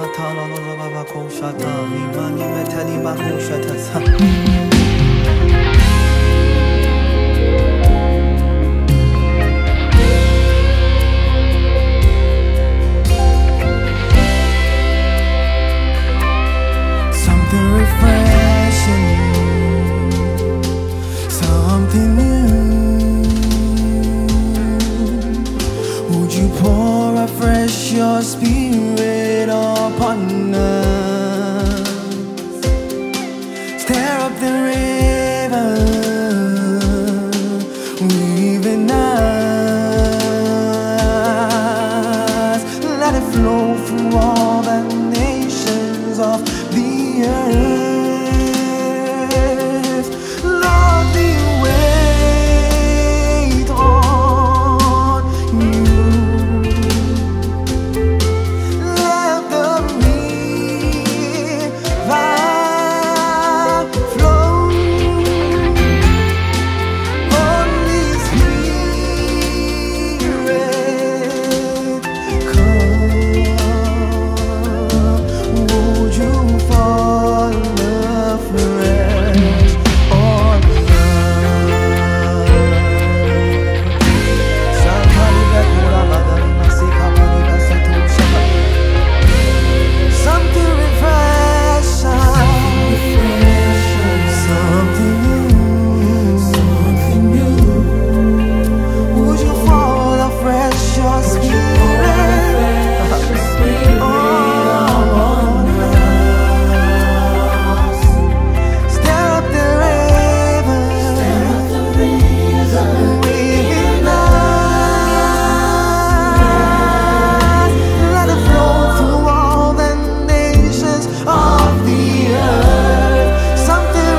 Something refreshing, something new. Would you pour afresh your spirit upon us? Stir up the river within us. Let it flow through all the nations of the earth. Lord, we wait on you. Let the river flow. Holy Spirit, come. Would you fall afresh on something refreshing, something new. Would you fall afresh your spirit on us? Stir up the river within us. Let it flow through all the nations of the earth. Something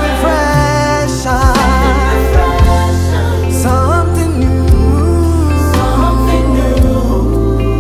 refreshing, something new.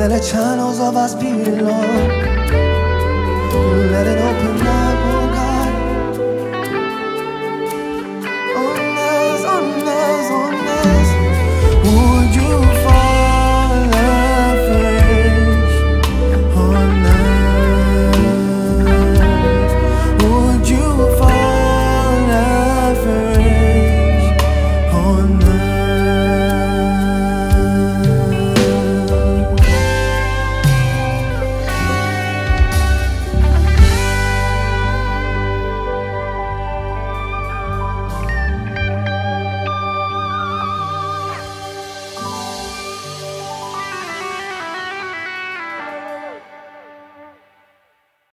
the channels of our spirit, Lord. Let it